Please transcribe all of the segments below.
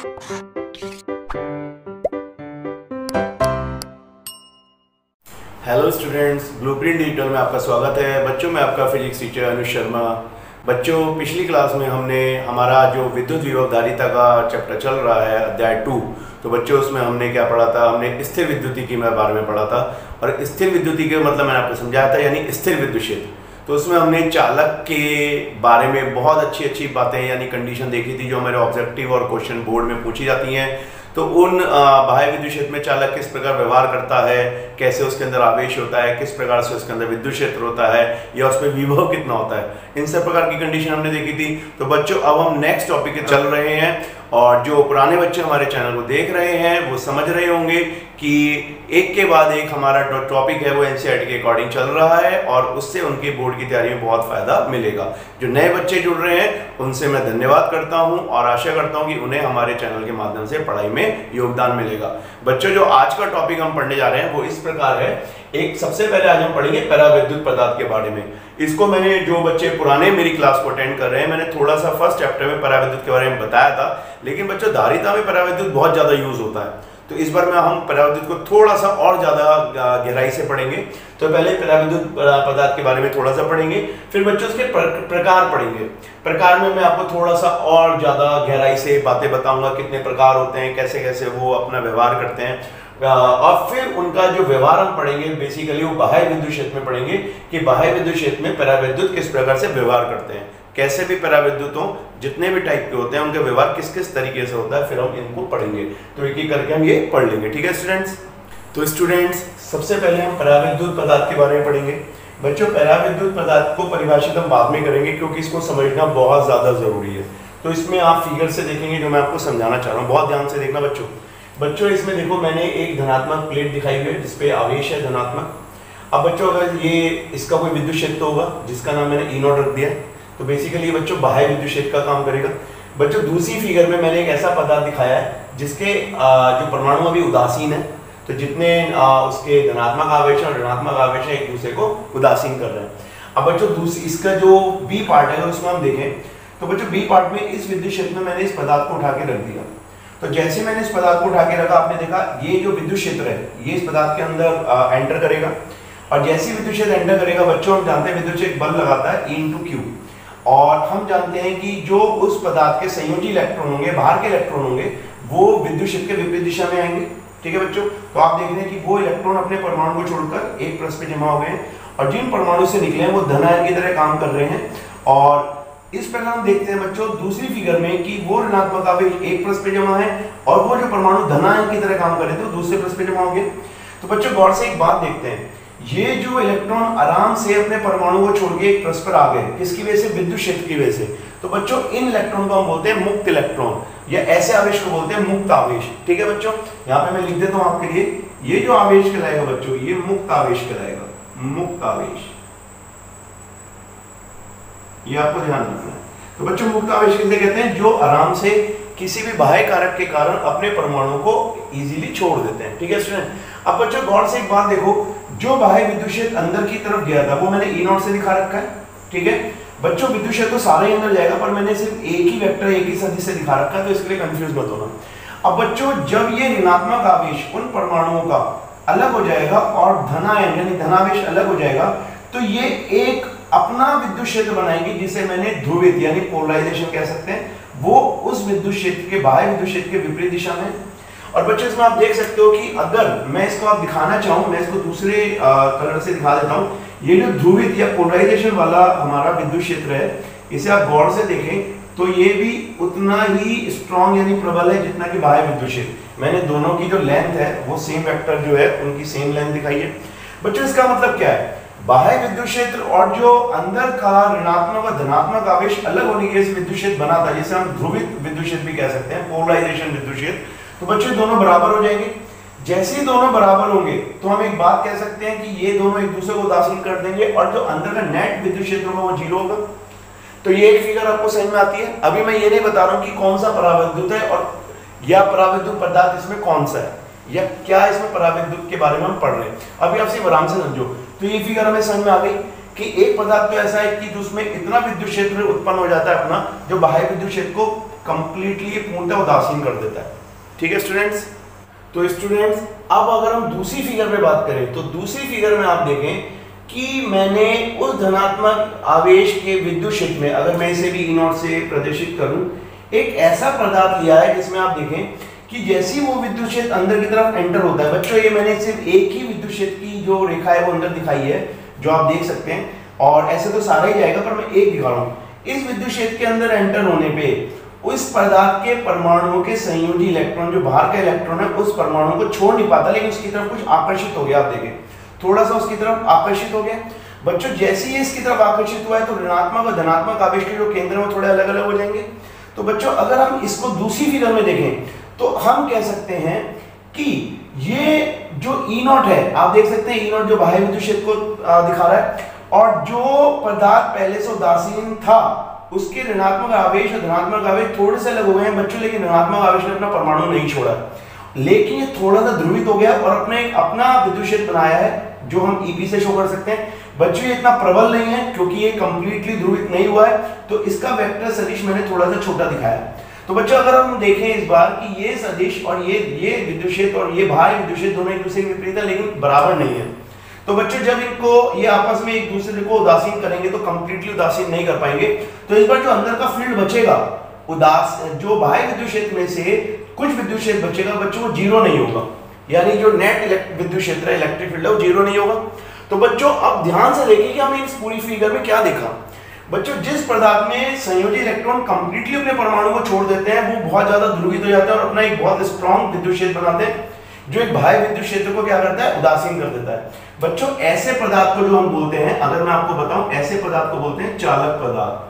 Hello students, blueprint digital में आपका स्वागत है। बच्चों, मैं आपका फिजिक्स टीचर अनुज शर्मा। बच्चों, पिछली क्लास में हमने हमारा जो विद्युत विभवधारिता का चैप्टर चल रहा है अध्याय 2, तो बच्चों उसमें हमने क्या पढ़ा था? हमने स्थिर विद्युतिकी के बारे में पढ़ा था। और स्थिर विद्युतिकी का मतलब मैंने आपको समझाया था, यानी स्थिर विद्युत क्षेत्र। तो उसमें हमने चालक के बारे में बहुत अच्छी अच्छी बातें यानी कंडीशन देखी थी, जो हमारे ऑब्जेक्टिव और क्वेश्चन बोर्ड में पूछी जाती हैं। तो उन बाह्य विद्युत क्षेत्र में चालक किस प्रकार व्यवहार करता है, कैसे उसके अंदर आवेश होता है, किस प्रकार से उसके अंदर विद्युत क्षेत्र होता है, या उसमें विभव कितना होता है, इन सब प्रकार की कंडीशन हमने देखी थी। तो बच्चों, अब हम नेक्स्ट टॉपिक पे चल रहे हैं, और जो पुराने बच्चे हमारे चैनल को देख रहे हैं वो समझ रहे होंगे कि एक के बाद एक हमारा टॉपिक है वो एनसीईआरटी के अकॉर्डिंग चल रहा है, और उससे उनके बोर्ड की तैयारी में बहुत फायदा मिलेगा। जो नए बच्चे जुड़ रहे हैं उनसे मैं धन्यवाद करता हूं और आशा करता हूं कि उन्हें हमारे चैनल के माध्यम से पढ़ाई में योगदान मिलेगा। बच्चों, जो आज का टॉपिक हम पढ़ने जा रहे हैं वो इस प्रकार है। एक सबसे पहले आज हम पढ़ेंगे पराविद्युत पदार्थ के बारे में। इसको मैंने, जो बच्चे पुराने मेरी क्लास को अटेंड कर रहे हैं, मैंने थोड़ा सा फर्स्ट चैप्टर में पराविद्युत के बारे में बताया था, लेकिन बच्चों धारिता में पराविद्युत बहुत ज्यादा यूज होता है। तो इस बार में हम पराविद्युत को थोड़ा सा और ज्यादा गहराई से पढ़ेंगे। तो पहले पराविद्युत पदार्थ के बारे में थोड़ा सा पढ़ेंगे, फिर बच्चों उसके प्रकार पढ़ेंगे। प्रकार में मैं आपको थोड़ा सा और ज्यादा गहराई से बातें बताऊंगा, कितने प्रकार होते हैं, कैसे कैसे वो अपना व्यवहार करते हैं, और फिर उनका जो व्यवहार हम पढ़ेंगे बेसिकली वो बाह्य विद्युत क्षेत्र में पढ़ेंगे कि बाह्य विद्युत क्षेत्र में पराविद्युत किस प्रकार से व्यवहार करते हैं, कैसे भी पराविद्युत हो, जितने भी टाइप के होते हैं उनका व्यवहार किस किस तरीके से होता है, फिर हम इनको पढ़ेंगे। तो एक एक करके हम ये पढ़ लेंगे, ठीक है स्टूडेंट्स? तो स्टूडेंट्स, सबसे पहले हम पराविद्युत पदार्थ के बारे में पढ़ेंगे। बच्चों, पराविद्युत पदार्थ को परिभाषित हम बाद में करेंगे, क्योंकि इसको समझना बहुत ज्यादा जरूरी है। तो इसमें आप फिगर से देखेंगे जो मैं आपको समझाना चाह रहा हूँ, बहुत ध्यान से देखना बच्चों। बच्चों, इसमें देखो मैंने एक धनात्मक प्लेट दिखाई हुई है जिसपे आवेश है धनात्मक। अब बच्चों, अगर ये इसका कोई विद्युत क्षेत्र होगा जिसका नाम मैंने E0 रख दिया, तो बेसिकली ये बच्चों बाह्य विद्युत क्षेत्र का काम करेगा। बच्चों, दूसरी फिगर में मैंने एक ऐसा पदार्थ दिखाया है जिसके जो परमाणु अभी उदासीन है, तो जितने उसके धनात्मक आवेश और ऋणात्मक आवेश है एक दूसरे को उदासीन कर रहे हैं। अब बच्चों, दूसरी इसका जो बी पार्ट है उसमें हम देखें, तो बच्चों बी पार्ट में इस विद्युत क्षेत्र में मैंने इस पदार्थ को उठा के रख दिया। तो जैसे मैंने इस पदार्थ को उठा के रखा, आपने देखा ये जो विद्युत क्षेत्र है ये इस पदार्थ के अंदर एंटर करेगा, और जैसे ही विद्युत क्षेत्र एंटर करेगा बच्चों, हम जानते हैं विद्युत क्षेत्र बल लगाता है E/Q, और हम जानते हैं कि जो उस पदार्थ के संयोजी इलेक्ट्रॉन होंगे, बाहर के इलेक्ट्रॉन होंगे, वो विद्युत क्षेत्र के विपरीत दिशा में आएंगे, ठीक है बच्चों? तो आप देख रहे हैं कि वो इलेक्ट्रॉन अपने परमाणु को छोड़कर एक परस्पर जमा हो गए हैं, और जिन परमाणु से निकले हैं वो धन आयन की तरह काम कर रहे हैं। और इस प्रकार हम देखते हैं बच्चों दूसरी फिगर में कि वो ऋणात्मक आवेश एक परस्पर जमा है, और वो जो परमाणु धन आयन की तरह काम कर रहे थे वो दूसरे परस्पर जमा हो गए। तो बच्चों गौर से एक बात देखते हैं, ये जो इलेक्ट्रॉन आराम से अपने परमाणु को छोड़ के एक परस्पर आ गए, किसकी वजह से? विद्युत क्षेत्र की वजह से। तो बच्चों इन इलेक्ट्रॉन को हम बोलते हैं मुक्त इलेक्ट्रॉन, या ऐसे आवेश को बोलते हैं मुक्त आवेश, ठीक है बच्चों? यहाँ पे मैं लिख देता हूँ आपके लिए, ये जो आवेश कहलाएगा बच्चों ये मुक्त आवेश कहलाएगा, मुक्त आवेश, ये आपको ध्यान रखना है। तो बच्चों मुक्त आवेश किसे कहते हैं? जो आराम से किसी भी बाह्य कारक के कारण अपने परमाणु को इजीली छोड़ देते हैं, ठीक है स्टूडेंट? अब बच्चों गौर से एक बात देखो, जो बाह्य विद्युत क्षेत्र अंदर की तरफ गया था वो मैंने E0 से दिखा रखा है, ठीक है बच्चों? विद्युत क्षेत्र तो सारे ही अंदर जाएगा, पर मैंने सिर्फ एक ही वेक्टर एक ही सदिश से दिखा रखा है, तो इसके लिए कंफ्यूज मत होना। अब बच्चों, जब ये ऋणात्मक आवेश उन परमाणुओं का अलग हो जाएगा और धनायन यानी धनावेश अलग हो जाएगा, तो ये एक अपना विद्युत क्षेत्र बनाएंगे जिसे मैंने ध्रुवित यानी पोलराइजेशन कह सकते हैं। वो उस विद्युत क्षेत्र के बाह्य विद्युत क्षेत्र के विपरीत दिशा में। और बच्चों इसमें आप देख सकते हो कि अगर मैं इसको आप दिखाना चाहूं, मैं इसको दूसरे कलर से दिखा देता हूं। ये जो ध्रुवित या पोलराइजेशन वाला हमारा विद्युत क्षेत्र है, इसे आप गौर से देखें तो ये भी उतना ही स्ट्रॉन्ग यानी प्रबल है जितना कि बाह्य विद्युत क्षेत्र। मैंने दोनों की जो लेंथ है वो सेम वेक्टर जो है उनकी सेम लेंथ दिखाई है। बच्चों इसका मतलब क्या है? बाह्य विद्युत क्षेत्र और जो अंदर का ऋणात्मक और धनात्मक आवेश अलग होने के इस विद्युत क्षेत्र बना था, जिसे हम ध्रुवित विद्युत क्षेत्र भी कह सकते हैं, पोलराइजेशन विद्युत क्षेत्र। तो बच्चों दोनों बराबर हो जाएंगे। जैसे ही दोनों बराबर होंगे तो हम एक बात कह सकते हैं कि ये दोनों एक दूसरे को उदासीन कर देंगे, और जो अंदर का नेट विद्युत क्षेत्र होगा वो 0 होगा। तो ये एक फिगर आपको समझ में आती है। अभी मैं ये नहीं बता रहा हूं कि कौन सा पराविद्युत है और या पराविद्युत पदार्थ इसमें कौन सा है, या क्या इसमें पराविद्युत के बारे में हम पढ़ रहे हैं। अभी आप सिर्फ आराम से समझो। तो ये फिगर हमें समझ में आ गई कि एक पदार्थ तो ऐसा है कि उसमें इतना विद्युत क्षेत्र उत्पन्न हो जाता है अपना, जो बाह्य विद्युत क्षेत्र को कंप्लीटली पूर्णतः उदासीन कर देता है। ठीक है स्टूडेंट्स, तो स्टूडेंट्स अब अगर हम दूसरी फिगर में बात करें तो दूसरी फिगर में आप देखें कि मैंने उस धनात्मक आवेश के विद्युत क्षेत्र में, अगर मैं इसे भी E0 से प्रदर्शित करूं, एक ऐसा पदार्थ लिया है जिसमें आप देखें कि जैसे ही वो विद्युत क्षेत्र अंदर की तरफ एंटर होता है, बच्चों ये मैंने सिर्फ एक ही विद्युत क्षेत्र की जो रेखा है वो अंदर दिखाई है, जो आप देख सकते हैं, और ऐसे तो सारा ही जाएगा पर मैं एक दिखा रहा हूँ। इस विद्युत क्षेत्र के अंदर एंटर होने पे उस पदार्थ के परमाणुओं के संयोजी इलेक्ट्रॉन, जो बाहर का इलेक्ट्रॉन है, उस परमाणु को छोड़ नहीं पाता, लेकिन उसकी तरफ कुछ आकर्षित हो गया। आप देखें थोड़ा सा उसकी तरफ आकर्षित हो गया। बच्चों जैसे ही इसकी तरफ आकर्षित हुआ है तो ऋणात्मक और धनात्मक आवेश के जो केंद्र है वो थोड़े अलग अलग हो जाएंगे। तो बच्चों अगर हम इसको दूसरी फिगर में देखें तो हम कह सकते हैं कि ये जो E0 है, आप देख सकते हैं E0 जो बाह्य विद्युत क्षेत्र को दिखा रहा है, और जो पदार्थ पहले से उदासीन था उसके ऋणात्मक आवेश और धनात्मक आवेश थोड़े से अलग हो गए हैं बच्चों, लेकिन ऋणात्मक आवेश ने अपना परमाणु नहीं छोड़ा, लेकिन ये थोड़ा सा ध्रुवित हो गया और अपना विद्युत क्षेत्र बनाया है जो हम EP से शो कर सकते हैं। बच्चों ये इतना प्रबल नहीं है क्योंकि ये कंप्लीटली ध्रुवित नहीं हुआ है, तो इसका वेक्टर सदिश मैंने थोड़ा सा छोटा दिखाया है। तो बच्चों अगर हम देखें इस बार कि ये सदिश और ये विद्युत क्षेत्र और ये बाह्य विद्युत क्षेत्र दोनों एक दूसरे के विपरीत है, लेकिन बराबर नहीं है। तो बच्चों जब इनको ये आपस में एक दूसरे को उदासीन करेंगे तो कंप्लीटली उदासीन नहीं कर पाएंगे। तो इस बार जो अंदर का फील्ड बचेगा जो बाह्य विद्युत क्षेत्र में से कुछ विद्युत क्षेत्र बचेगा बच्चों, वो जीरो नहीं होगा, यानी जो नेट विद्युत क्षेत्र है, इलेक्ट्रिक फील्ड है, वो जीरो नहीं होगा। तो बच्चों अब ध्यान से देखिए कि हमने इस पूरी फिगर में क्या देखा। बच्चों जिस पदार्थ में संयोजी इलेक्ट्रॉन कंप्लीटली अपने परमाणु को छोड़ देते हैं वो बहुत ज्यादा ध्रुवित हो जाता है और अपना एक बहुत स्ट्रॉन्ग विद्युत क्षेत्र बनाते हैं, जो एक बाह्य विद्युत क्षेत्र को क्या करता है, उदासीन कर देता है। बच्चों ऐसे पदार्थ को जो हम बोलते हैं, अगर मैं आपको बताऊं, ऐसे पदार्थ को बोलते हैं चालक पदार्थ।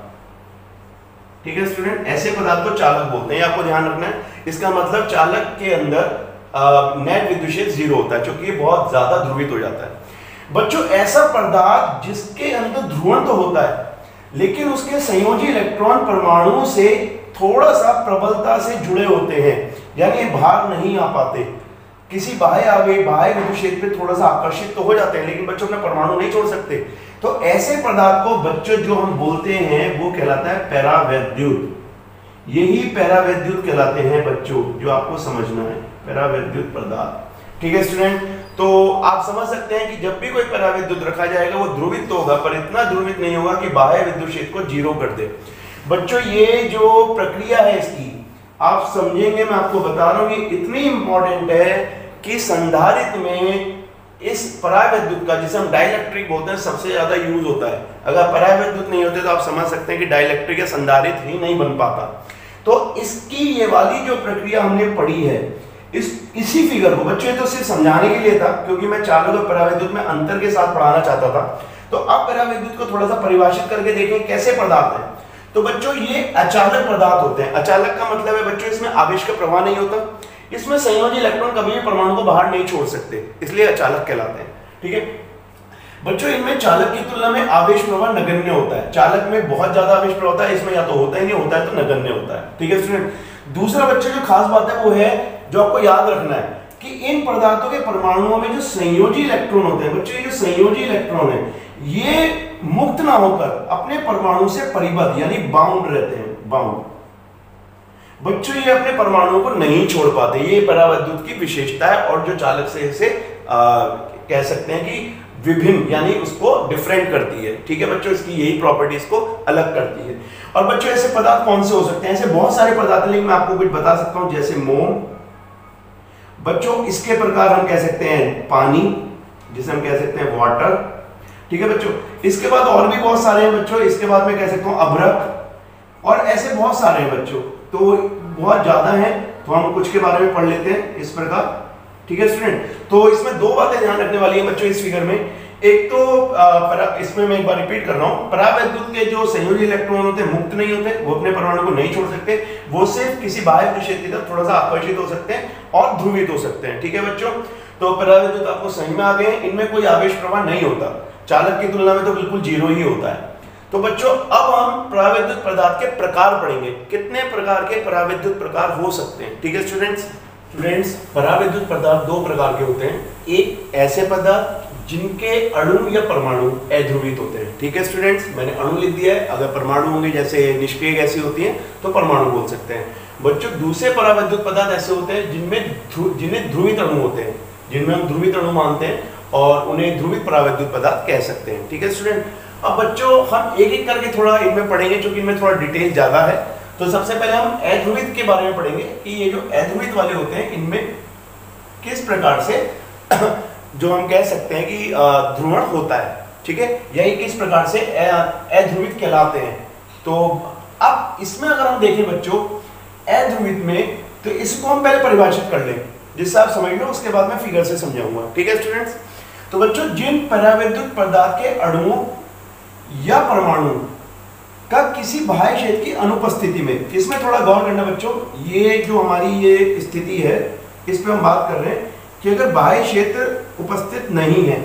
ठीक है स्टूडेंट, ऐसे पदार्थ को चालक बोलते हैं, आपको ध्यान रखना है। इसका मतलब चालक के अंदर नेट विद्युत क्षेत्र जीरो होता है, क्योंकि ये बहुत ज्यादा ध्रुवित हो जाता है। बच्चों ऐसा पदार्थ जिसके अंदर ध्रुवण तो होता है लेकिन उसके संयोजी इलेक्ट्रॉन परमाणु से थोड़ा सा प्रबलता से जुड़े होते हैं, यानी बाहर नहीं आ पाते, किसी बाह्य विद्युत क्षेत्र पे थोड़ा सा आकर्षित तो हो जाते हैं, लेकिन बच्चों अपना परमाणु नहीं छोड़ सकते। तो ऐसे पदार्थ को बच्चों जो हम बोलते हैं वो कहलाता है पैरावैद्युत। यही पैरावैद्युत कहलाते हैं बच्चों, जो आपको समझना है, पैरावैद्युत पदार्थ। ठीक है स्टूडेंट, तो आप समझ सकते हैं कि जब भी कोई पराविद्युत रखा जाएगा वो ध्रुवित तो होगा, पर इतना ध्रुवित नहीं होगा कि बाह्य विद्युत क्षेत्र को जीरो कर दे। बच्चों ये जो प्रक्रिया है इसकी आप समझेंगे, मैं आपको बता रहा हूँ, ये इतनी इंपॉर्टेंट है कि संधारित्र में इस पराविद्युत का, जिसे हम डाइलेक्ट्रिक बोलते हैं, सबसे ज्यादा यूज होता है। अगर पराविद्युत नहीं होते तो आप समझ सकते हैं कि डाइलेक्ट्रिक या संधारित्र ही नहीं बन पाता। तो इसकी ये वाली जो प्रक्रिया हमने पढ़ी है, इसी फिगर को बच्चों तो सिर्फ समझाने के लिए था, क्योंकि मैं चालक और पराविद्युत में अंतर के साथ पढ़ाना चाहता था। तो अब पराविद्युत को थोड़ा सा परिभाषित करके देखें कैसे पदार्थ है। तो बच्चों ये अचालक पदार्थ होते हैं। अचालक का मतलब है बच्चों इसमें आवेश का प्रवाह नहीं होता, इसमें संयोजी इलेक्ट्रॉन कभी भी परमाणु को बाहर नहीं छोड़ सकते, इसलिए अचालक कहलाते हैं। ठीक है बच्चों, इनमें चालक की तुलना में आवेश प्रवाह नगण्य होता है। चालक में बहुत ज्यादा आवेश प्रवाह होता है, इसमें या तो होता ही नहीं, होता है तो नगण्य होता है। ठीक है स्टूडेंट, दूसरा बच्चे जो खास बात है वो है, जो आपको याद रखना है, कि इन पदार्थों के परमाणुओं में जो संयोजी इलेक्ट्रॉन होते हैं बच्चों, ये जो संयोजी इलेक्ट्रॉन है ये मुक्त ना होकर अपने परमाणु से परिबद्ध यानी बाउंड रहते हैं, बाउंड। बच्चों ये अपने परमाणुओं को नहीं छोड़ पाते, ये पराविद्युत की विशेषता है, और जो चालक से इसे कह सकते हैं कि विभिन्न यानी उसको डिफरेंट करती है। ठीक है बच्चों, इसकी यही प्रॉपर्टी इसको अलग करती है। और बच्चों ऐसे पदार्थ कौन से हो सकते हैं? ऐसे बहुत सारे पदार्थ, लेकिन मैं आपको कुछ बता सकता हूं, जैसे मोम। बच्चों इसके प्रकार हम कह सकते हैं पानी, जिसे हम कह सकते हैं वाटर। ठीक है बच्चों, इसके बाद और भी बहुत सारे हैं बच्चों, इसके बाद मैं कह सकता हूं अभ्रक, और ऐसे बहुत सारे हैं बच्चों, तो बहुत ज्यादा है, तो हम कुछ के बारे में पढ़ लेते हैं इस प्रकार। ठीक है स्टूडेंट, तो इसमें दो बातें ध्यान रखने वाली है बच्चों इस फिगर में। एक तो इसमें मैं एक बार रिपीट कर रहा हूं, पराविद्युत के जो संयोजी इलेक्ट्रॉन होते हैं मुक्त नहीं होते, वो अपने परमाणु को नहीं छोड़ सकते, वो सिर्फ किसी बाह्य विद्युत क्षेत्र की तरफ थोड़ा सा आकर्षित हो सकते हैं और ध्रुवित हो सकते हैं। ठीक है बच्चों, तो पराविद्युत आपको समझ में आ गए, इनमें कोई आवेश प्रवाह नहीं होता, चालक की तुलना में तो बिल्कुल जीरो ही होता है। तो बच्चों अब हम पराविद्युत पदार्थ के प्रकार पढ़ेंगे, कितने प्रकार के पराविद्युत प्रकार हो सकते हैं। ठीक है स्टूडेंट्स, पराविद्युत पदार्थ दो प्रकार के होते हैं। एक ऐसे पदार्थ जिनके अणु या परमाणु अध्रुवित होते हैं। ठीक है स्टूडेंट्स, मैंने अणु लिख दिया है, अगर परमाणु होंगे जैसे निष्क्रिय गैसें होती हैं तो परमाणु बोल सकते हैं। बच्चों दूसरे परावैद्युत पदार्थ ऐसे होते हैं जिन्हें ध्रुवित अणु होते हैं, जिनमें हम ध्रुवित अणु मानते हैं और उन्हें ध्रुवित परावैद्युत पदार्थ कह सकते हैं। ठीक है स्टूडेंट, अब बच्चों हम एक एक करके थोड़ा इनमें पढ़ेंगे क्योंकि इनमें थोड़ा डिटेल ज्यादा है। तो सबसे पहले हम अध्रुवित के बारे में पढ़ेंगे कि ये जो अध्रुवित वाले होते हैं इनमें किस प्रकार से जो हम कह सकते हैं कि ध्रुवण होता है। ठीक है, यही किस प्रकार से अध्रुवित कहलाते हैं। तो अब इसमें अगर हम देखें बच्चों अध्रुवित में, तो इसको हम पहले परिभाषित कर लें जिससे आप समझ लो, उसके बाद मैं फिगर से समझाऊंगा। ठीक है स्टूडेंट्स, तो बच्चों जिन परावैद्युत पदार्थ के अणुओं या परमाणु का किसी बाह्य क्षेत्र की अनुपस्थिति में, इसमें थोड़ा गौर करना बच्चों, ये जो हमारी ये स्थिति है इस पे हम बात कर रहे हैं कि अगर बाह्य क्षेत्र उपस्थित नहीं है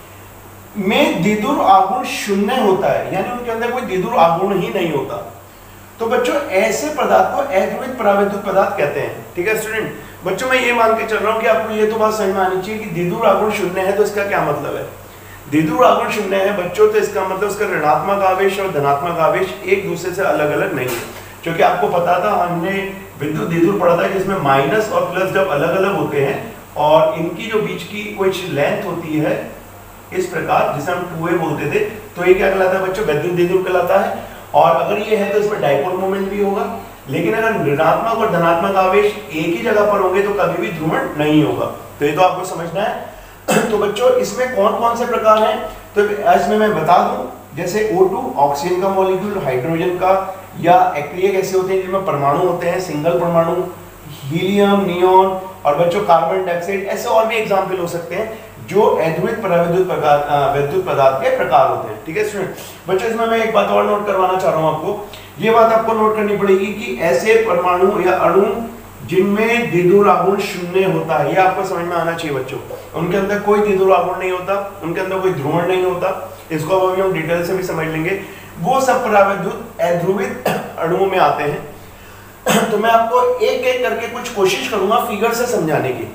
में द्विध्रुव आघूर्ण शून्य होता है, यानी उनके अंदर कोई द्विध्रुव आघूर्ण ही नहीं होता, तो बच्चों ऐसे पदार्थ को अध्रुवित परावैद्युत पदार्थ कहते हैं। ठीक है स्टूडेंट, बच्चों मैं ये मान के चल रहा हूं कि आपको ये तो बात समझ में आनी चाहिए कि द्विध्रुव आघूर्ण शून्य है, तो इसका क्या मतलब है। द्विध्रुव आघूर्ण शून्य है बच्चों, तो इसका मतलब उसका ऋणात्मक आवेश और धनात्मक आवेश एक दूसरे से अलग अलग नहीं है। क्योंकि आपको पता था, हमने विद्युत द्विध्रुव पढ़ा था जिसमें माइनस और प्लस जब अलग अलग होते हैं और इनकी जो बीच की कुछ लेंथ होती है इस प्रकार, जिसे हम 2a बोलते थे, तो ये क्या कहलाता है बच्चों, विद्युत द्विध्रुव कहलाता है। और अगर ये है तो इसमें डाइपोल मोमेंट भी होगा, लेकिन अगर ऋणात्मक और धनात्मक आवेश एक ही जगह पर होंगे तो कभी भी ध्रुवण नहीं होगा। तो ये तो आपको समझना है। तो बच्चों इसमें कौन कौन से प्रकार हैं, तो इसमें मैं बता दूं, जैसे O2 ऑक्सीजन का मॉलिक्यूल, हाइड्रोजन का, या एक्रिय गैसें होते हैं जिनमें परमाणु होते हैं, सिंगल परमाणु, हीलियम, नियोन, और बच्चों कार्बन डाइऑक्साइड, ऐसे और भी एग्जाम्पल हो सकते हैं जो अध्रुवित परावैद्युत विद्युत पदार्थ के प्रकार होते हैं। ठीक है स्टूडेंट, बच्चों इसमें मैं एक बात और नोट करवाना चाह रहा हूं आपको, ये बात आपको नोट करनी पड़ेगी कि ऐसे परमाणु या अणु जिनमें द्विध्रुव आघूर्ण शून्य होता है, ये आपको समझ में आना चाहिए बच्चों, उनके अंदर कोई द्विध्रुव आघूर्ण नहीं होता, उनके अंदर कोई ध्रुवण नहीं होता, इसको अभी हम डिटेल से भी समझ लेंगे, वो सब परावैद्युत अध्रुवित अणुओं में आते हैं। तो मैं आपको एक एक करके कुछ कोशिश करूंगा फिगर से समझाने की।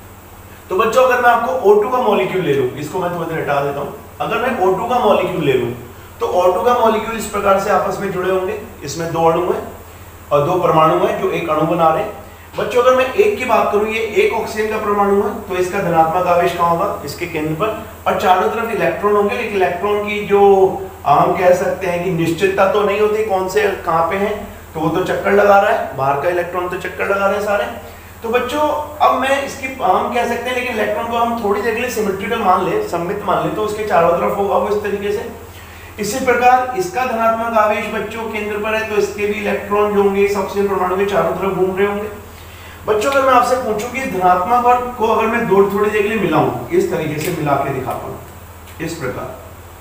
तो बच्चों अगर मैं आपको O2 का मॉलिक्यूल ले लूं, इसको मैं थोड़ी देर हटा देता हूं, अगर मैं O2 का मॉलिक्यूल ले लूं तो O2 का मॉलिक्यूल इस प्रकार से आपस में जुड़े होंगे, इसमें दो अणु हैं और दो परमाणु हैं जो एक अणु बना रहे हैं। बच्चों अगर मैं एक की बात करूं, ये एक ऑक्सीजन का परमाणु है, तो इसका धनात्मक आवेश कहां होगा, इसके केंद्र पर, और चारों तरफ इलेक्ट्रॉन होंगे। लेकिन इलेक्ट्रॉन की जो हम कह सकते हैं कि निश्चितता तो नहीं होती कौन से कहां पे है, तो वो तो चक्कर लगा रहा है, बाहर का इलेक्ट्रॉन तो चक्कर लगा रहे हैं सारे। तो बच्चों अब मैं इसकी हम कह सकते हैं, लेकिन इलेक्ट्रॉन को हम थोड़ी देर के लिए सिमेट्रिकल मान ले, सममित मान ले, तो उसके चारों तरफ होगा वो इस तरीके से। इसी प्रकार इसका धनात्मक आवेश बच्चों केंद्र पर है, तो इसके भी इलेक्ट्रॉन जो होंगे इस ऑक्सीजन परमाणु के चारों तरफ घूम रहे होंगे। बच्चों अगर मैं आपसे पूछूं कि धनात्मक और को अगर मैं थोड़ी देर के लिए मिलाऊं, इस तरीके से मिला के दिखाता हूं इस प्रकार,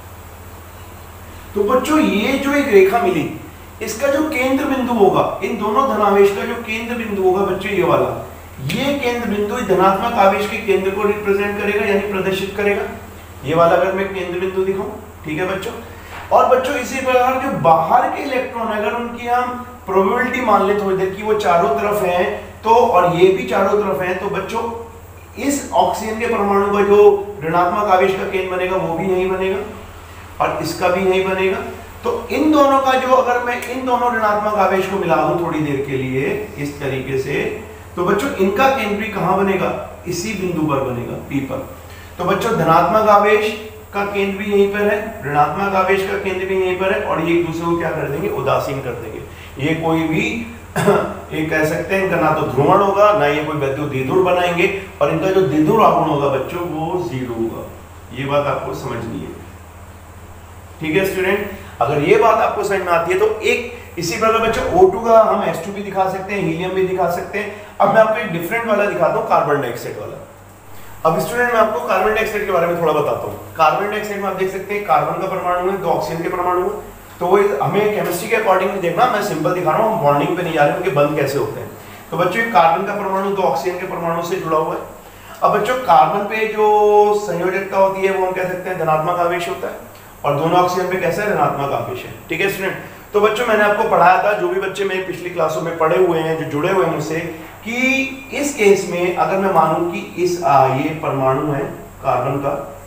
तो बच्चों ये जो एक रेखा मिली, इसका जो केंद्र बिंदु होगा, इन दोनों धनावेश का जो केंद्र बिंदु होगा बच्चों, ये वाला, ये केंद्र बिंदु धनात्मक आवेश के केंद्र को रिप्रेजेंट करेगा, यानी प्रदर्शित करेगा। ये वाला अगर मैं केंद्र बिंदु दिखाऊं, ठीक है बच्चों। और बच्चों इसी प्रकार जो बाहर के इलेक्ट्रॉन, अगर उनकी हम प्रोबेबिलिटी मान ले थोड़ी देर की, वो चारों तरफ है, तो और ये भी चारों तरफ है, तो बच्चों इस ऑक्सीजन के परमाणु का जो ऋणात्मक आवेश का केंद्र बनेगा वो भी नहीं बनेगा और इसका भी नहीं बनेगा। तो इन दोनों का जो, अगर मैं इन दोनों ऋणात्मक आवेश को मिला दूं थोड़ी देर के लिए इस तरीके से, तो बच्चों इनका केंद्र भी कहां बनेगा, इसी बिंदु पर बनेगा, P पर। तो बच्चों धनात्मक आवेश का केंद्र भी यहीं पर है, ऋणात्मक आवेश का केंद्र भी यहीं पर है, और ये एक दूसरे को क्या कर देंगे, उदासीन कर देंगे। ये कोई भी ये कह सकते हैं इनका ना तो ध्रुवण होगा, ना ये कोई विद्युत द्विध्रुव बनाएंगे, और इनका जो द्विध्रुव आघूर्ण होगा बच्चों वो 0 होगा। ये बात आपको समझनी है, ठीक है स्टूडेंट। अगर ये बात आपको समझ में आती है तो एक इसी प्रकार बच्चों O2 का हम H2 भी दिखा सकते हैं, हीलियम भी दिखा सकते हैं। अब मैं आपको एक डिफरेंट वाला दिखाता हूँ, कार्बन डाइऑक्साइड वाला। अब स्टूडेंट मैं आपको कार्बन डाइऑक्साइड के बारे में थोड़ा बताता हूँ। कार्बन डाइऑक्साइड में आप देख सकते हैं कार्बन का परमाणु है, दो ऑक्सीजन के परमाणु है, तो वो हमें केमिस्ट्री के अकॉर्डिंग देखना, मैं सिंपल दिखा रहा हूँ, हम बॉन्डिंग पे नहीं जा रहे उनके बंध कैसे होते हैं। तो बच्चों कार्बन का परमाणु दो ऑक्सीजन के परमाणु से जुड़ा हुआ है। अब बच्चों कार्बन पे जो संयोजकता होती है वो हम कह सकते हैं धनात्मक आवेश होता है, और दोनों ऑक्सीजन पे कैसा है, ऋणात्मक आवेश है, ठीक है स्टूडेंट। तो बच्चों मैंने आपको पढ़ाया था, जो भी बच्चे मेरी पिछली क्लासों में पढ़े हुए हैं, जो जुड़े हुए हैं मुझसे, कि इस केस में अगर मैं मानूं कि इस ये परमाणु है कार्बन का,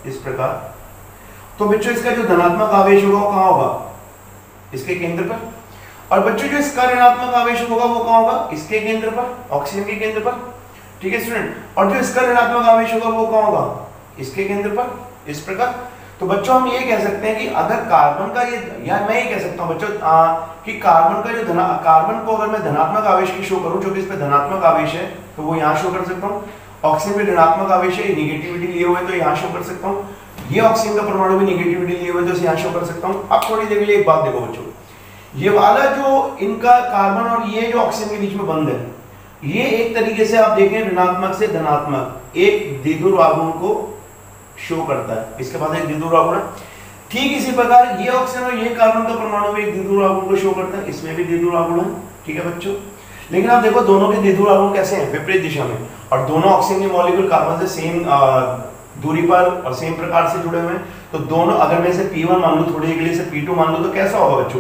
इस प्रकार। तो बच्चों इसका जो धनात्मक आवेश होगा वो कहाँ होगा, इसके केंद्र पर। और बच्चों जो इसका ऋणात्मक आवेश होगा वो कहाँ होगा, इसके केंद्र पर, ऑक्सीजन के केंद्र पर। ठीक है स्टूडेंट, और जो इसका ऋणात्मक आवेश होगा वो कहाँ होगा, इसके केंद्र पर, इस प्रकार। तो बच्चों हम ये कह सकते हैं कि अगर कार्बन का ये, या मैं ये कह सकता हूँ बच्चों कि कार्बन का जो कार्बन को अगर मैं धनात्मक आवेश की शो करूँ, जो कि इस पे धनात्मक आवेश है, तो वो यहाँ शो कर सकता हूँ। ऑक्सीजन पे ऋणात्मक आवेश है, निगेटिविटी लिए हुए तो यहाँ शो कर सकता हूँ। ये ऑक्सीजन का परमाणु भी निगेटिविटी लिए हुए तो यहाँ शो कर सकता हूँ। अब थोड़ी देर के लिए एक बात देखो बच्चों, ये वाला जो इनका कार्बन और ये जो ऑक्सीजन के बीच में बंध है, ये एक तरीके से आप देखें ऋणात्मक से धनात्मक एक द्विध्रुव आघूर्ण को शो करता है। इसके पास एक द्विध्रुव आघूर्ण है। ठीक इसी प्रकार ये ऑक्सीजन और ये कार्बन का परमाणु भी एक द्विध्रुव आघूर्ण को शो करता है, इसमें भी द्विध्रुव आघूर्ण है। ठीक है बच्चों, लेकिन आप देखो दोनों के द्विध्रुव आघूर्ण कैसे हैं, विपरीत दिशा में, और दोनों ऑक्सीजन के मॉलिक्यूल कार्बन से सेम दूरी पर और सेम प्रकार से जुड़े हुए हैं। तो दोनों, अगर मैं इसे P1 मान लूं, थोड़ी देर के लिए इसे P2 मान लूं, तो कैसा होगा बच्चों,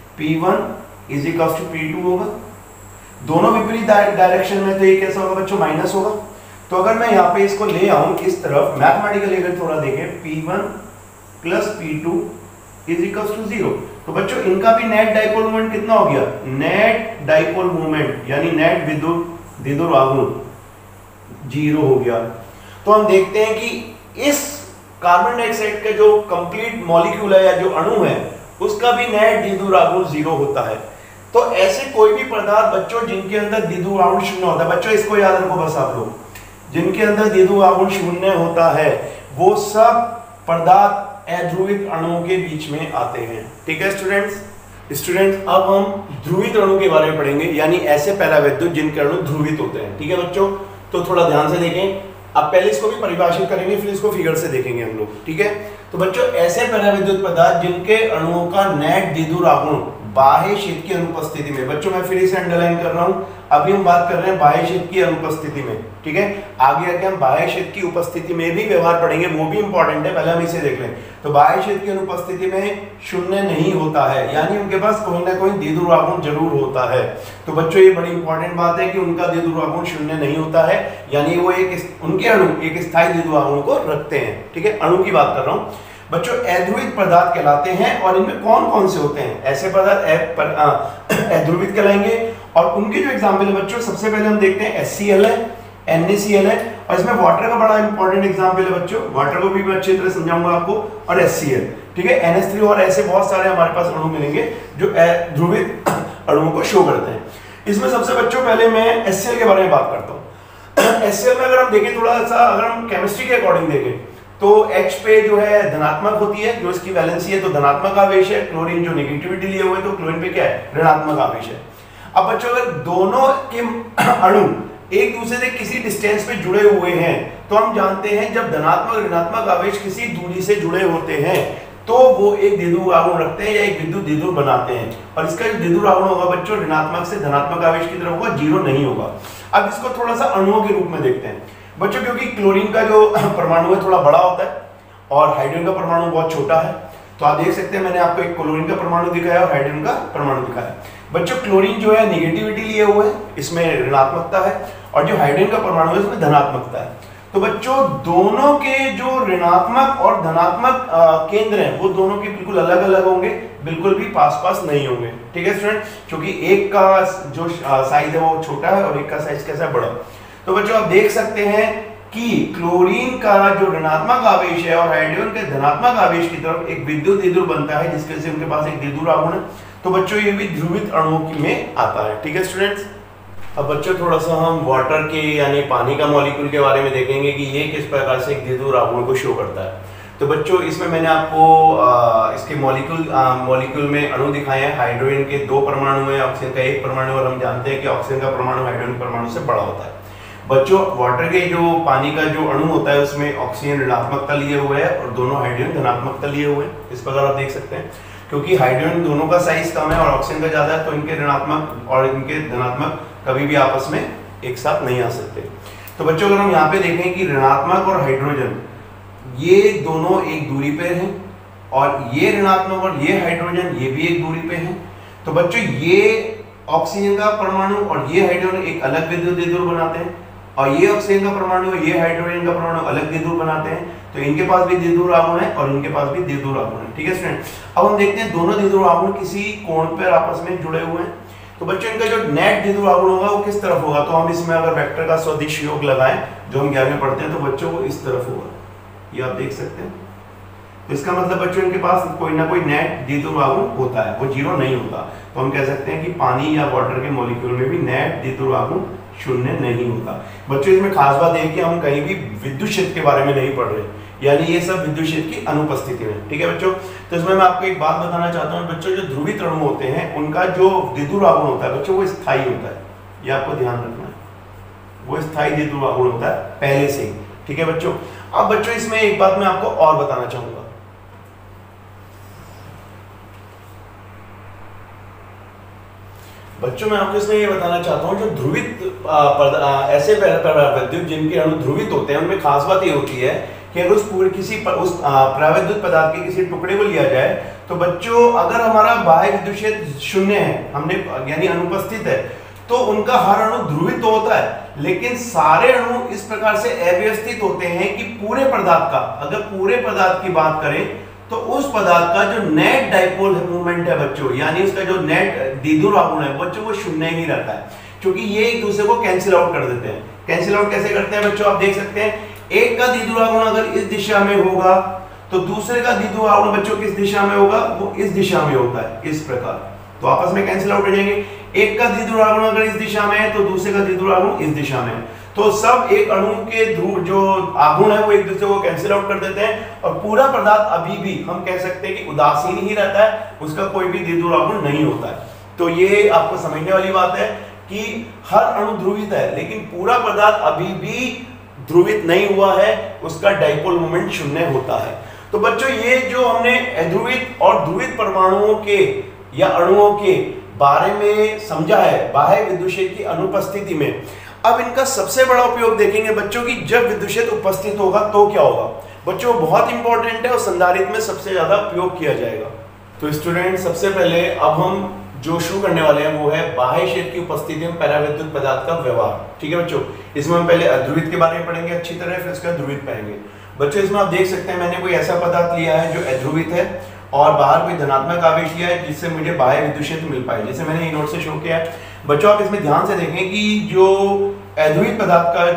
P1 is equals to P2 होगा। दोनों विपरीत डायरेक्शन में, तो ये कैसा होगा बच्चों, माइनस होगा। तो अगर मैं यहाँ पे इसको ले आऊं इस तरफ, मैथमेटिकली अगर थोड़ा देखें, P1 plus P2 is equals to 0, तो बच्चों इनका भी नेट डाइपोल मोमेंट कितना हो गया, नेट डाइपोल मोमेंट यानी नेट विद्युत आघूर्ण 0 हो गया। तो हम देखते हैं कि इस कार्बन डाइऑक्साइड का जो कंप्लीट मॉलिक्यूल है या जो अणु है, उसका भी नेट द्विध्रुव आघूर्ण 0 होता है। तो ऐसे कोई भी पदार्थ बच्चों जिनके अंदर द्विध्रुव आघूर्ण 0 होता है, बच्चों इसको याद रखो बस आप लोग, जिनके अंदर द्विध्रुव आघूर्ण 0 होता है वो सब पदार्थ अध्रुवित अणुओं के बीच में आते हैं। ठीक है स्टूडेंट्स, अब हम ध्रुवित अणु के बारे में पढ़ेंगे, यानी ऐसे परावैद्युत जिनके अणु ध्रुवित होते हैं। ठीक है बच्चों, तो थोड़ा ध्यान से देखें। अब पहले इसको भी परिभाषित करेंगे, फिर इसको फिगर से देखेंगे हम लोग। ठीक है, तो बच्चों ऐसे परावैद्युत पदार्थ जिनके अणुओं का नेट द्विध्रुव आघूर्ण बाह्य क्षेत्र की अनुपस्थिति में, बच्चों मैं फिर इसे अंडरलाइन कर रहा हूं, अभी हम बात कर रहे हैं बाह्य क्षेत्र की अनुपस्थिति में। ठीक है, आगे आके हम बाह्य क्षेत्र की उपस्थिति में भी व्यवहार पढ़ेंगे, वो भी इंपॉर्टेंट है, पहले हम इसे देख लें। तो बाह्य क्षेत्र की अनुपस्थिति में 0 नहीं होता है, यानी उनके पास कोई ना कोई द्विध्रुव आघूर्ण जरूर होता है। तो बच्चों ये बड़ी इंपॉर्टेंट बात है कि उनका द्विध्रुव आघूर्ण 0 नहीं होता है, यानी वो उनके अणु एक स्थायी द्विध्रुव आघूर्ण को रखते हैं। ठीक है, अणु की बात कर रहा हूं बच्चों, अध्रुवित पदार्थ कहलाते हैं। और इनमें कौन कौन से होते हैं ऐसे पदार्थ, अध्रुवित कहलाएंगे। और उनके जो एग्जाम्पल है बच्चों, सबसे पहले हम देखते हैं HCl है, NaCl है, और इसमें वाटर का बड़ा इंपॉर्टेंट एग्जाम्पल है बच्चों, वाटर को भी मैं अच्छी तरह समझाऊंगा आपको, और HCl। ठीक है, NH3 और ऐसे बहुत सारे हमारे पास अणु मिलेंगे जो ध्रुवित अणुओं को शो करते हैं। इसमें सबसे बच्चों पहले मैं HCl के बारे में बात करता हूँ। HCl में अगर हम देखें थोड़ा सा, अगर हम केमिस्ट्री के अकॉर्डिंग देखें तो H पे जो है धनात्मक होती है, जो इसकी वैलेंसी है तो धनात्मक आवेश है। क्लोरीन जो नेगेटिविटी लिए हुए तो क्लोरीन पे क्या है, ऋणात्मक आवेश है। अब बच्चों अगर दोनों के अणु एक दूसरे से किसी डिस्टेंस पे जुड़े हुए हैं, तो हम जानते हैं जब धनात्मक ऋणात्मक आवेश किसी दूरी से जुड़े होते हैं तो वो एक द्विध्रुव आघूर्ण रखते हैं या एक विद्युत द्विध्रुव बनाते हैं। और इसका जो द्विध्रुव आघूर्ण होगा बच्चों ऋणात्मक से धनात्मक आवेश की तरफ होगा, 0 नहीं होगा। अब इसको थोड़ा सा अणुओं के रूप में देखते हैं बच्चों, क्योंकि क्लोरीन का जो परमाणु है थोड़ा बड़ा होता है और हाइड्रोजन का परमाणु बहुत छोटा है। तो आप देख सकते हैं मैंने आपको एक क्लोरीन का परमाणु दिखाया और हाइड्रोजन का परमाणु दिखाया। बच्चों क्लोरीन जो है नेगेटिविटी लिए हुए है, इसमें ऋणात्मकता है, और जो हाइड्रोजन का परमाणु है इसमें धनात्मकता है। तो बच्चों दोनों के जो ऋणात्मक और धनात्मक केंद्र हैं वो दोनों के बिल्कुल अलग अलग होंगे, बिल्कुल भी पास पास नहीं होंगे। ठीक है स्टूडेंट, क्योंकि एक का जो साइज है वो छोटा है और एक का साइज कैसा बड़ा। तो बच्चों आप देख सकते हैं कि क्लोरीन का जो ऋणात्मक आवेश है और हाइड्रोजन के धनात्मक आवेश की तरफ एक विद्युत द्विध्रुव बनता है, जिसके से उनके पास एक द्विध्रुव आघूर्ण है। तो बच्चों ये भी ध्रुवित अणुओं में आता है। ठीक है स्टूडेंट्स, अब बच्चों थोड़ा सा हम वाटर के यानी पानी का मॉलिक्यूल के बारे में देखेंगे कि ये किस प्रकार से एक द्विध्रुव आघूर्ण को शो करता है। तो बच्चों इसमें मैंने आपको इसके मॉलिक्यूल में अणु दिखाए हैं। हाइड्रोजन के 2 परमाणु हैं, ऑक्सीजन का 1 परमाणु, और हम जानते हैं कि ऑक्सीजन का परमाणु हाइड्रोजन परमाणु से बड़ा होता है। बच्चों वाटर के जो पानी का जो अणु होता है उसमें ऑक्सीजन ऋणात्मकता लिए हुए है और दोनों हाइड्रोजन धनात्मकता लिए हुए हैं। इस प्रकार आप देख सकते हैं, क्योंकि हाइड्रोजन दोनों का साइज कम है और ऑक्सीजन का ज्यादा है, तो इनके ऋणात्मक और इनके धनात्मक कभी भी आपस में एक साथ नहीं आ सकते। तो बच्चों अगर हम यहाँ पे देखें कि ऋणात्मक और हाइड्रोजन ये दोनों एक दूरी पे हैं, और ये ऋणात्मक और ये हाइड्रोजन ये भी एक दूरी पे हैं। तो बच्चों ये ऑक्सीजन का परमाणु और ये हाइड्रोजन एक अलग विद्युत द्विध्रुव बनाते हैं, और ये ऑक्सीजन का परमाणु है, ये हाइड्रोजन का परमाणु अलग द्विध्रुव बनाते हैं, तो इनके पास भी द्विध्रुव आघूर्ण है और इनके पास भी द्विध्रुव आघूर्ण है। ठीक है स्टूडेंट, अब हम देखते हैं दोनों द्विध्रुव आघूर्ण किसी कोण पर आपस में जुड़े हुए हैं, तो बच्चों इनका जो नेट द्विध्रुव आघूर्ण होगा वो किस तरफ होगा, तो हम इसमें अगर वेक्टर का सदिश योग लगाएं जो हम 11वीं में पढ़ते हैं, तो बच्चों वो इस तरफ होगा, ये आप देख सकते हैं। तो इसका मतलब बच्चों इनके पास कोई ना कोई नेट द्विध्रुव आघूर्ण होता है, वो जीरो नहीं होता। तो हम कह सकते हैं कि पानी या वाटर के मॉलिक्यूल में भी नेट द्विध्रुव आघूर्ण शून्य नहीं होता। बच्चों इसमें खास बात है कि हम कहीं भी विद्युत क्षेत्र के बारे में नहीं पढ़ रहे, यानी ये सब विद्युत क्षेत्र की अनुपस्थिति में। ठीक है बच्चों, तो इसमें मैं आपको एक बात बताना चाहता हूँ बच्चों, जो ध्रुवित अणु होते हैं उनका जो द्विध्रुव आघूर्ण होता है बच्चों वो स्थायी होता है, ये आपको ध्यान रखना है, वो स्थायी द्विध्रुव आघूर्ण होता है पहले से ही। ठीक है बच्चों, अब बच्चों इसमें एक बात मैं आपको और बताना चाहूंगा, बच्चों मैं आपको इसमें ये बताना चाहता हूँ जो ध्रुवित ऐसे विद्युत जिनके अणु ध्रुवित होते हैं उनमें खास बात ये होती है कि अगर उस प्राविद्युत पदार्थ के किसी टुकड़े को लिया जाए तो बच्चों अगर हमारा बाह्य विद्युत क्षेत्र शून्य है, हमने यानी अनुपस्थित है, तो उनका हर अणु ध्रुवित तो होता है, लेकिन सारे अणु इस प्रकार से अव्यवस्थित होते हैं कि पूरे पदार्थ का, अगर पूरे पदार्थ की बात करें तो उस पदार्थ का जो नेट डाइपोल मूवमेंट है बच्चों, यानी उसका जो नेट द्विध्रुव आघूर्ण है बच्चों वो शून्य ही रहता है, क्योंकि ये एक दूसरे को कैंसिल आउट कर देते हैं। कैंसिल आउट कैसे करते हैं बच्चों, आप देख सकते हैं एक का द्विध्रुव आघूर्ण अगर इस दिशा में होगा तो दूसरे का द्विध्रुव आघूर्ण बच्चों किस दिशा में होगा, वो इस दिशा में होता है, इस प्रकार, तो आपस में कैंसिल आउट हो जाएंगे। एक का द्विध्रुव आघूर्ण अगर इस दिशा में है तो दूसरे का द्विध्रुव आघूर्ण इस दिशा में है, तो सब एक अणु के ध्रुव जो आघूर्ण है वो एक दूसरे को कैंसिल आउट कर देते हैं और पूरा पदार्थ अभी भी हम कह सकते हैं कि उदासीन ही रहता है, उसका कोई भी द्विध्रुव आघूर्ण नहीं होता है। तो ये आपको समझने वाली बात है कि हर अणु ध्रुवित है लेकिन पूरा पदार्थ अभी भी ध्रुवित नहीं हुआ है, उसका डाइपोल मोमेंट शून्य होता है। तो बच्चों ये जो हमने अध्रुवित और ध्रुवित परमाणुओं के या अणुओं के बारे में समझा है बाह्य विद्युत क्षेत्र की अनुपस्थिति में, अब इनका सबसे बड़ा उपयोग देखेंगे बच्चों की जब विद्युत क्षेत्र उपस्थित होगा तो क्या होगा। बच्चों बहुत इंपॉर्टेंट है और संधारित्र में सबसे ज्यादा उपयोग किया जाएगा। तो स्टूडेंट सबसे पहले अब हम जो शुरू करने वाले हैं वो है बाह्य क्षेत्र की उपस्थिति में पराविद्युत पदार्थ का व्यवहार। ठीक है बच्चों, इसमें हम पहले अध्रुवित के बारे में पढ़ेंगे अच्छी तरह, फिर इसका ध्रुवित पढ़ेंगे। बच्चों इसमें आप देख सकते हैं मैंने कोई ऐसा पदार्थ लिया है जो अध्रुवित है और बाहर कोई धनात्मक आवेश लिया है जिससे मुझे बाह्य विद्युत क्षेत्र मिल पाए, जैसे मैंने नोट से शो किया है। बच्चों आप इसमें ध्यान से देखें कि जो अध्रुवित पदार्थ का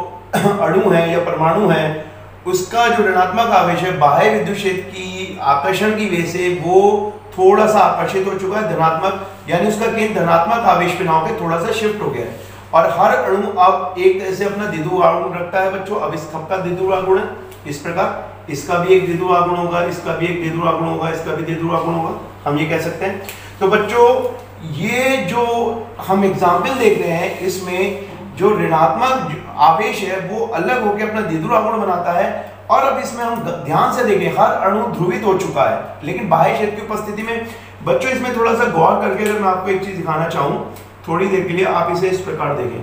जो अणु है या परमाणु है उसका जो ऋणात्मक आवेश है बाह्य विद्युत क्षेत्र की आकर्षण की वजह से वो थोड़ा सा आकर्षित हो चुका है धनात्मक, यानी उसका केंद्र धनात्मक आवेश पे ना होकर थोड़ा सा शिफ्ट हो गया है और हर अणु अब एक तरह से अपना द्विध्रुव आघूर्ण रखता है बच्चों। अब इस कप का द्विध्रुव आघूर्ण है इस प्रकार, इसका भी एक द्विध्रुव आघूर्ण होगा, इसका भी एक द्विध्रुव आघूर्ण होगा, इसका भी द्विध्रुव आघूर्ण होगा, हम ये कह सकते हैं। तो बच्चों ये जो हम एग्जाम्पल देख रहे हैं इसमें जो ऋणात्मक आवेश है वो अलग होकर अपना द्विध्रुव आघूर्ण बनाता है और अब इसमें हम ध्यान से देखें हर अणु ध्रुवित हो चुका है लेकिन बाह्य क्षेत्र की उपस्थिति में। बच्चों इसमें थोड़ा सा गौर करके अगर मैं आपको एक चीज दिखाना चाहूं थोड़ी देर के लिए, आप इसे इस प्रकार देखें।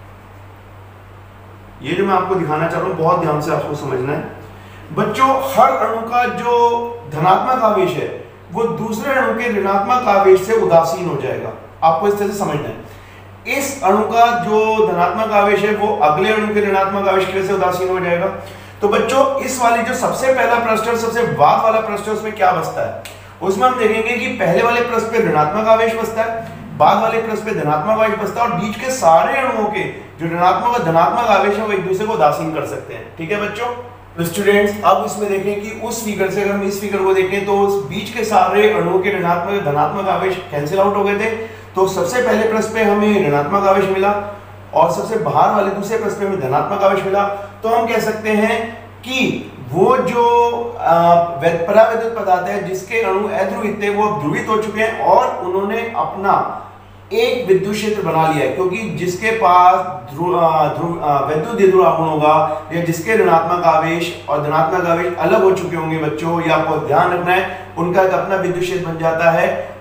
ये जो मैं आपको दिखाना चाह रहा हूं बहुत ध्यान से आपको समझना है। बच्चों हर अणु का जो धनात्मक आवेश है वो दूसरे अणु के ऋणात्मक आवेश से उदासीन हो जाएगा, आपको इस तरह से समझना है। इस अणु का जो धनात्मक आवेश है वो अगले अणु के ऋणात्मक आवेश की वजह से उदासीन हो जाएगा। तो बच्चों इस वाली जो सबसे पहला पृष्ठ है सबसे बाद वाला पृष्ठ है उसमें क्या बचता है, उसमें हम देखेंगे कि पहले वाले पृष्ठ पे ऋणात्मक आवेश बचता है, बाद वाले पृष्ठ पे धनात्मक आवेश बचता है और बीच के सारे अणुओं के जो ऋणात्मक और धनात्मक आवेश है वो एक दूसरे को उदासीन कर सकते हैं। ठीक है बच्चों, तो स्टूडेंट्स अब इसमें देखें कि उस फिगर से अगर हम इस फिगर को देखें तो उस बीच के सारे अणुओं के ऋणात्मक धनात्मक आवेश कैंसिल आउट हो गए थे। तो सबसे पहले पृष्ठ पे हमें ऋणात्मक आवेश मिला और सबसे बाहर वाले दूसरे पृष्ठ पे हमें धनात्मक आवेश मिला। तो हम कह सकते हैं कि वो जो पराविद्युत पदार्थ है जिसके अणु अध्रुवित थे वो ध्रुवित हो चुके हैं और उन्होंने अपना एक विद्युत क्षेत्र बना लिया है, क्योंकि जिसके पास विद्युत द्विध्रुव आघूर्ण होगा या जिसके ऋणात्मक आवेश और धनात्मक आवेश अलग हो चुके होंगे बच्चों, या आपको ध्यान रखना है उनका एक अपना विद्युत क्षेत्र बन जाता है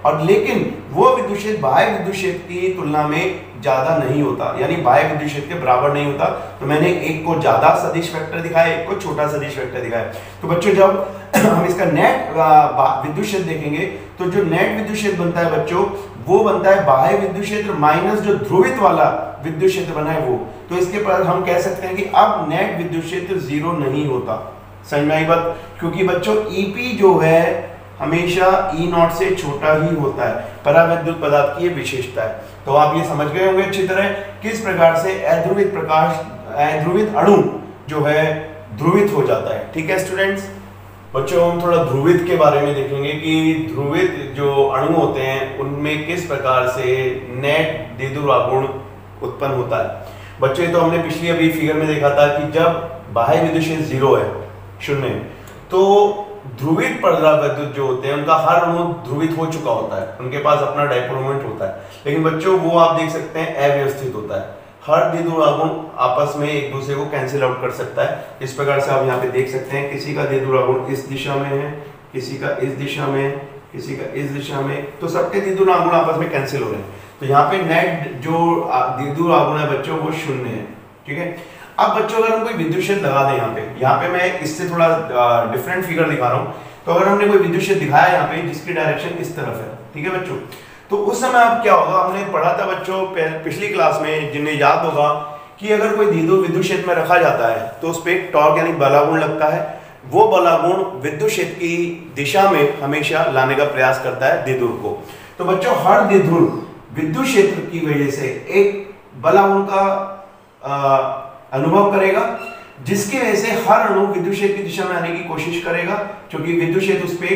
और लेकिन वो विद्युत क्षेत्र बाह्य विद्युत क्षेत्र की तुलना में ज्यादा नहीं होता, यानी बाह्य विद्युत क्षेत्र के बराबर नहीं होता। तो मैंने एक को ज्यादा सदिश वेक्टर दिखाया, एक को छोटा सदिश वेक्टर दिखाया। तो बच्चों जब हम इसका नेट विद्युत क्षेत्र देखेंगे तो जो नेट विद्युत क्षेत्र बनता है बच्चों, वो बनता है बाह्य विद्युत क्षेत्र माइनस जो ध्रुवित वाला विद्युत क्षेत्र बना है वो। तो इसके पर हम कह सकते हैं कि अब नेट विद्युत क्षेत्र 0 नहीं होता। समझ में आई बात? क्योंकि बच्चों ईपी जो है हमेशा ई नॉट से छोटा ही होता है, परावैद्युत पदार्थ की ये विशेषता है। तो आप ये समझ गए होंगे अच्छी तरह किस प्रकार से अध्रुवित प्रकाश, अध्रुवित अणु जो है ध्रुवित हो जाता है। ठीक है स्टूडेंट्स, बच्चों हम थोड़ा ध्रुवित के बारे में देखेंगे कि ध्रुवित जो अणु होते हैं उनमें किस प्रकार से नेट द्विध्रुव आघूर्ण उत्पन्न होता है। बच्चों तो हमने पिछली अभी फिगर में देखा था कि जब बाह्य विद्युत क्षेत्र 0 है, 0 है, तो ध्रुवित परावैद्युत जो होते हैं उनका हर अणु ध्रुवित हो चुका होता है, उनके पास अपना डायपोल मोमेंट होता है। लेकिन बच्चों वो आप देख सकते हैं अव्यवस्थित होता है, हर द्विध्रुव आघूर्ण आपस में एक दूसरे को कैंसिल आउट कर सकता है। इस प्रकार से आप यहाँ पे देख सकते हैं किसी का द्विध्रुव आघूर्ण इस दिशा में है, किसी का इस दिशा में, किसी का इस दिशा में, तो सबके द्विध्रुव आघूर्ण आपस में कैंसिल हो रहे हैं। तो यहाँ पे नेट जो द्विध्रुव आघूर्ण है बच्चों वो 0 है। ठीक है, अब बच्चों अगर हम कोई विद्युत क्षेत्र लगा दें यहाँ पे मैं इससे थोड़ा डिफरेंट फिगर दिखा रहा हूँ। तो अगर हमने कोई विद्युत क्षेत्र दिखाया यहाँ पे जिसकी डायरेक्शन इस तरफ है, ठीक है बच्चों, तो उस समय अब क्या होगा, हमने पढ़ा था बच्चों पिछली क्लास में, जिन्हें याद होगा कि अगर कोई द्विध्रुव विद्युत क्षेत्र में रखा जाता है तो उस पर एक टॉर्क यानी बलागुण लगता है। वो बलागुण विद्युत क्षेत्र की दिशा में हमेशा लाने का प्रयास करता है द्विध्रुव को। तो बच्चों हर द्विध्रुव विद्युत क्षेत्र की वजह से एक बलागुण का अनुभव करेगा, जिसकी वजह से हर अणु विद्युत क्षेत्र की दिशा में आने की कोशिश करेगा, क्योंकि विद्युत क्षेत्र उस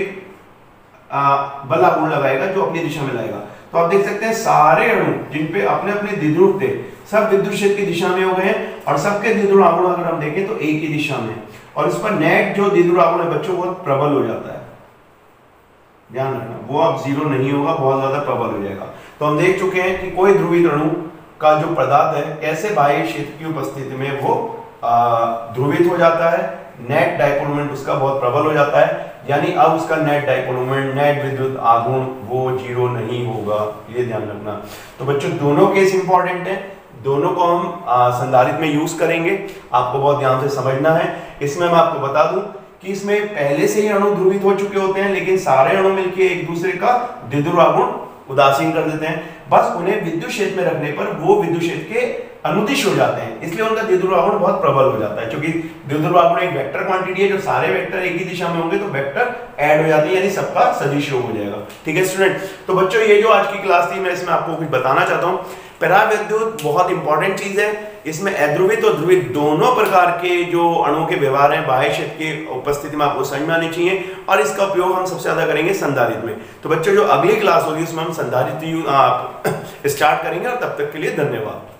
पर बल आघूर्ण लगाएगा जो अपनी दिशा में लाएगा। तो आप देख सकते हैं सारे अणु जिन पे अपने अपने द्विध्रुव थे सब विद्युत क्षेत्र की दिशा में हो गए हैं, और सबके द्विध्रुव आघूर्ण अगर हम देखें तो एक ही दिशा में, और इस पर नेट जो द्विध्रुव आघूर्ण है बच्चों बहुत प्रबल हो जाता है। ध्यान रखना, वो अब 0 नहीं होगा, बहुत ज्यादा प्रबल हो जाएगा। तो हम देख चुके हैं कि कोई ध्रुवित अणु का जो पदार्थ है कैसे बाह्य क्षेत्र की उपस्थिति में वो ध्रुवित हो जाता है, नेट डायपोल मोमेंट उसका बहुत प्रबल हो जाता है, यानी अब उसका नेट डायपोल मोमेंट, नेट विद्युत आघूर्ण वो 0 नहीं होगा, ये ध्यान रखना। तो बच्चों दोनों केस इंपॉर्टेंट है, दोनों को हम संधारित्र में यूज करेंगे, आपको बहुत ध्यान से समझना है। इसमें मैं आपको बता दूं कि इसमें पहले से ही अणु ध्रुवित हो चुके होते हैं, लेकिन सारे अणु मिलकर एक दूसरे का द्विध्रुव आघूर्ण उदासीन कर देते हैं, बस उन्हें विद्युत क्षेत्र में रखने पर वो विद्युत क्षेत्र के अनुदिश हो जाते हैं, इसलिए उनका द्विध्रुव आघूर्ण बहुत प्रबल हो जाता है। क्योंकि द्विध्रुव आघूर्ण एक वेक्टर क्वांटिटी है, जो सारे वेक्टर एक ही दिशा में होंगे तो वेक्टर ऐड हो जाते हैं, यानी सबका सदिश योग हो जाएगा। ठीक है स्टूडेंट, तो बच्चों ये जो आज की क्लास थी मैं इसमें आपको कुछ बताना चाहता हूँ। परावैद्युत बहुत इंपॉर्टेंट चीज है, इसमें अध्रुवित और ध्रुवित दोनों प्रकार के जो अणुओं के व्यवहार हैं बाह्य क्षेत्र की उपस्थिति में आपको समझ में आनी चाहिए, और इसका उपयोग हम सबसे ज्यादा करेंगे संधारित्र में। तो बच्चों जो अगली क्लास होगी उसमें हम संधारित्र स्टार्ट करेंगे, और तब तक के लिए धन्यवाद।